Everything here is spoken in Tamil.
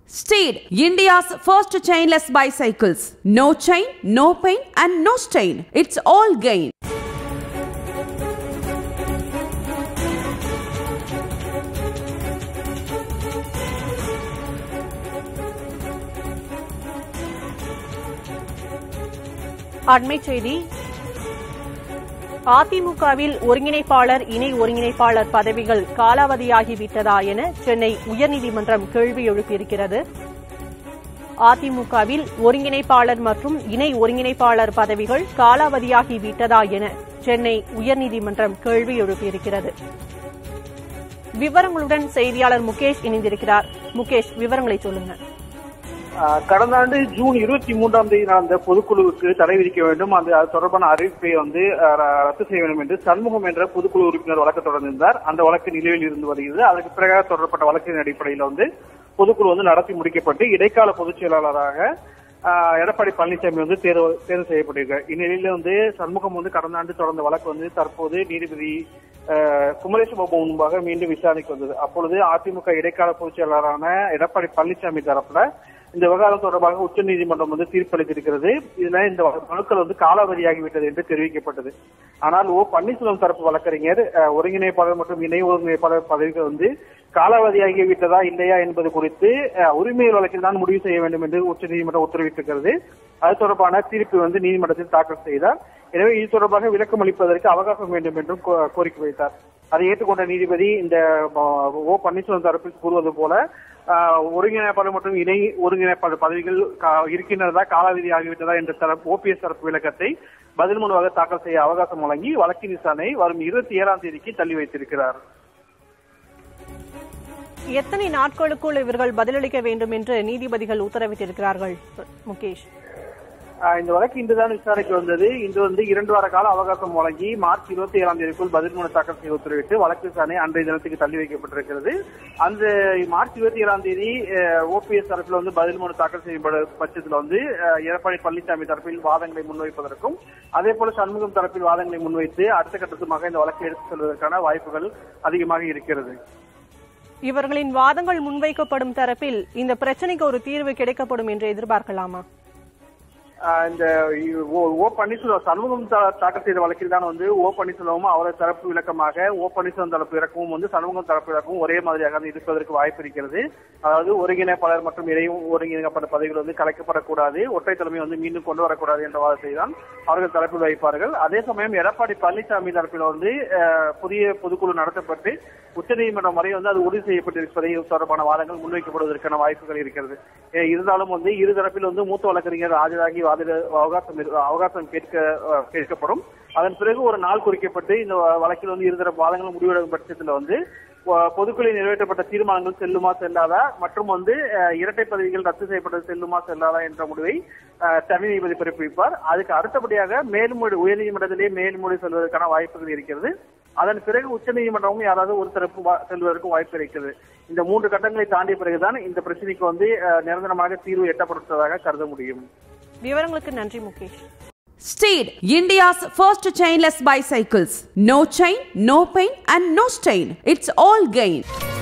Steed, India's first chainless bicycles. No chain, no pain and no stain. It's all gain. அண்மை செய்தி. அதிமுகவில் ஒருங்கிணைப்பாளர் இணை ஒருங்கிணைப்பாளர் பதவிகள் காலாவதியாகிவிட்டதா என சென்னை உயர்நீதிமன்றம் கேள்வி எழுப்பியிருக்கிறது. அதிமுகவில் ஒருங்கிணைப்பாளர் மற்றும் இணை ஒருங்கிணைப்பாளர் பதவிகள் காலாவதியாகிவிட்டதா என சென்னை உயர்நீதிமன்றம் கேள்வி எழுப்பியிருக்கிறது. விவரங்களுடன் செய்தியாளர் முகேஷ் இணைந்திருக்கிறார். முகேஷ், விவரங்களை சொல்லுங்க. கடந்த ஆண்டு ஜூன் 23ஆம் தேதி நடந்த பொதுக்குழுவுக்கு தடை விதிக்க வேண்டும், அது தொடர்பான அறிவிப்பை ரத்து செய்ய வேண்டும் என்று சண்முகம் என்ற பொதுக்குழு உறுப்பினர் வழக்கு தொடர்ந்திருந்தார். அந்த வழக்கு நிலுவையில் இருந்து வருகிறது. அதற்கு பிறகு தொடரப்பட்ட வழக்கின் அடிப்படையில் பொதுக்குழு நடத்தி முடிக்கப்பட்டு இடைக்கால பொதுச் செயலாளராக எடப்பாடி பழனிசாமி தேர்வு செய்யப்பட்டிருக்கார். இந்நிலையில சண்முகம் கடந்த ஆண்டு தொடர்ந்த வழக்கு தற்போது நீதிபதி குமரேச பாபு முன்பாக மீண்டும் விசாரணைக்கு வந்தது. அப்பொழுது அதிமுக இடைக்கால பொதுச் செயலாளரான எடப்பாடி பழனிசாமி தரப்புல இந்த விவகாரம் தொடர்பாக உச்சநீதிமன்றம் தீர்ப்பளித்திருக்கிறது. இதுல இந்த மனுக்கள் காலாவதியாகிவிட்டது என்று தெரிவிக்கப்பட்டது. ஆனால் பன்னீர்செல்வம் தரப்பு வழக்கறிஞர் ஒருங்கிணைப்பாளர் மற்றும் இணை ஒருங்கிணைப்பாளர் பதவிகள் காலாவதியாகிவிட்டதா இல்லையா என்பது குறித்து உரிமையல் வழக்கில் தான் முடிவு செய்ய வேண்டும் என்று உச்சநீதிமன்றம் உத்தரவிட்டிருக்கிறது. அது தொடர்பான தீர்ப்பு நீதிமன்றத்தில் தாக்கல் செய்தார். எனவே இது தொடர்பாக விளக்கம் அளிப்பதற்கு அவகாசம் வேண்டும் என்றும் கோரிக்கை வைத்தார். அதை ஏற்றுக்கொண்ட நீதிபதி இந்த பன்னீர்செல்வம் தரப்பில் கூறுவது போல ஒருங்கிணைப்பாளர் மற்றும் இணை ஒருங்கிணைப்பாளர் பதவிகள் இருக்கின்றதா காலாவதி ஆகிவிட்டதா என்ற ஓபிஎஸ் தரப்பு விளக்கத்தை பதில் மனுவாக தாக்கல் செய்ய அவகாசம் வழங்கி வழக்கின் விசாரணை வரும் 27ஆம் தேதிக்கு தள்ளி வைத்திருக்கிறார். எத்தனை நாட்களுக்குள் இவர்கள் பதிலளிக்க வேண்டும் என்று நீதிபதிகள் உத்தரவிட்டிருக்கிறார்கள்? முகேஷ், இந்த வழக்கு இன்றுதான் விசாரணைக்கு வந்தது. இன்று 2 வார கால அவகாசம் வழங்கி மார்ச் 27ஆம் தேதிக்குள் பதில் மனு தாக்கல் செய்ய உத்தரவிட்டு வழக்கு விசாரணை அன்றைய தினத்துக்கு தள்ளி வைக்கப்பட்டிருக்கிறது. அந்த மார்ச் 27ஆம் தேதி ஓபிஎஸ் தரப்பில் பதில் மனு தாக்கல் செய்யப்படும் பட்சத்தில் எடப்பாடி பழனிசாமி தரப்பில் வாதங்களை முன்வைப்பதற்கும் அதே போல சண்முகம் தரப்பில் வாதங்களை முன்வைத்து அடுத்த கட்டத்துமாக இந்த வழக்கை எடுத்துச் செல்வதற்கான வாய்ப்புகள் அதிகமாக இருக்கிறது. இவர்களின் வாதங்கள் முன்வைக்கப்படும் தரப்பில் இந்த பிரச்சனைக்கு ஒரு தீர்வு கிடைக்கப்படும் என்று எதிர்பார்க்கலாமா? இந்த பன்னீர்செல்வம் சண்முகம் தாக்கல் செய்த வழக்கில் தான் பன்னீர்செல்வமும் அவரது தரப்பு விளக்கமாக பன்னீர்செல்வம் தரப்பு விளக்கமும் சண்முகம் தரப்பு விளக்கமும் ஒரே மாதிரியாக இருப்பதற்கு வாய்ப்பு இருக்கிறது. அதாவது ஒருங்கிணைப்பாளர் மற்றும் இடையும் ஒருங்கிணைக்கப்பட்ட பதவிகள் கலைக்கப்படக்கூடாது, ஒற்றை தலைமை மீண்டும் கொண்டு வரக்கூடாது என்ற வாதத்தை தான் அவர்கள் தரப்பில் வைப்பார்கள். அதே சமயம் எடப்பாடி பழனிசாமி தரப்பில் புதிய பொதுக்குழு நடத்தப்பட்டு உச்சநீதிமன்றம் வரை அது உறுதி செய்யப்பட்டிருப்பதை தொடர்பான வாதங்கள் முன்வைக்கப்படுவதற்கான வாய்ப்புகள் இருக்கிறது. இருந்தாலும் இரு தரப்பில் மூத்த வழக்கறிஞர் ஆஜராகி அவகாசம் கேட்கப்படும். அதன் பிறகு ஒரு நாள் குறிக்கப்பட்டு இந்த வழக்கில் இருதரப்பு வாதங்களும் முடிவெடுக்கும் பட்சத்தில் பொதுக்குழுவில் நிறைவேற்றப்பட்ட தீர்மானங்கள் செல்லுமா செல்லாதா மற்றும் இரட்டை பதவிகள் ரத்து செய்யப்பட்டது செல்லுமா செல்லாதா என்ற முடிவை தனி நீதிபதி பிறப்பிப்பார். அதுக்கு அடுத்தபடியாக மேல்முறை உயர்நீதிமன்றத்திலே மேல்முறை செல்வதற்கான வாய்ப்புகள் இருக்கிறது. அதன் பிறகு உச்சநீதிமன்றமும் யாராவது ஒரு தரப்பு செல்வதற்கும் வாய்ப்பு இருக்கிறது. இந்த 3 கட்டங்களை தாண்டிய பிறகுதான் இந்த பிரச்சனைக்கு நிரந்தரமாக தீர்வு எட்டப்பட்டதாக கருத முடியும். விவரங்களுக்கு நன்றி Mukesh. Steed, India's first chainless bicycles. No chain, no pain and no stain. It's all gain.